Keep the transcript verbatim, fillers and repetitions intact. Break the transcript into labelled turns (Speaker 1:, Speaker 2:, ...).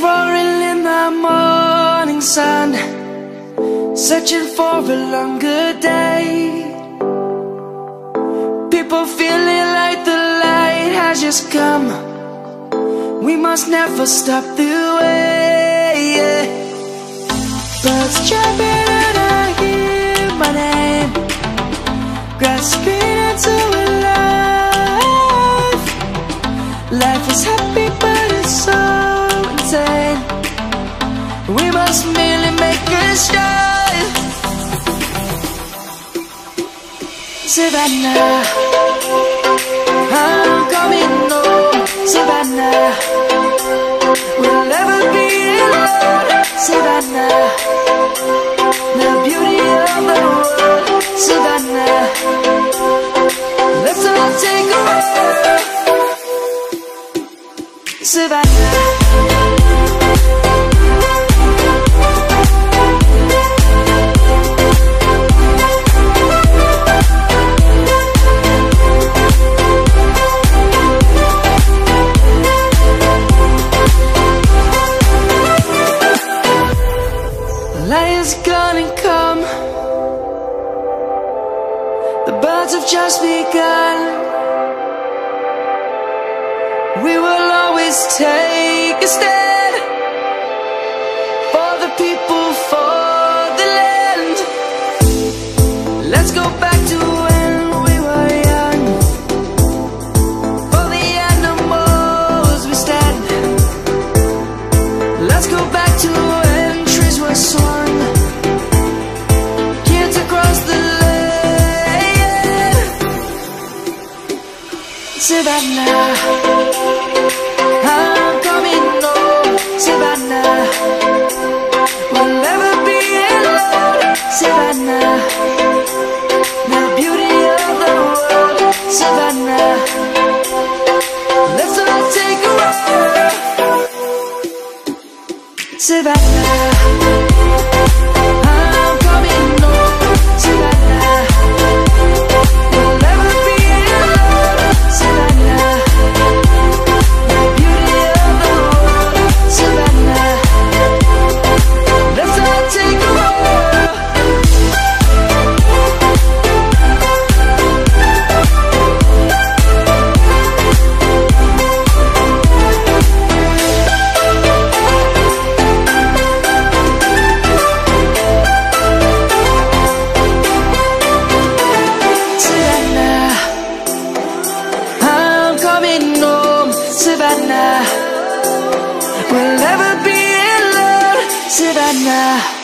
Speaker 1: roaring in the morning sun, searching for a longer day. People feeling like the light has just come. We must never stop the way, yeah. Birds chirping and I hear my name, grasping into a life. Life is happy but it's so insane. We must merely make a start. Savannah, I'm coming home. Savannah, we'll never be alone. Savannah, the beauty of the world. Savannah, let's all take a walk. Savannah, light is gonna come. The birds have just begun. We will always take a stand for the people, for the land. Let's go back to when we were young. For the animals we stand. Let's go back to when trees were swung, kids across the land. Savannah, I'm coming home. Savannah, we'll never be alone. Savannah, the beauty of the world. Savannah, let's all take a walk. Savannah, I'm coming home. Savannah, we'll never be alone. Savannah, the beauty of the world. Savannah, let's all take a walk. Savannah, we'll never be alone. Savannah.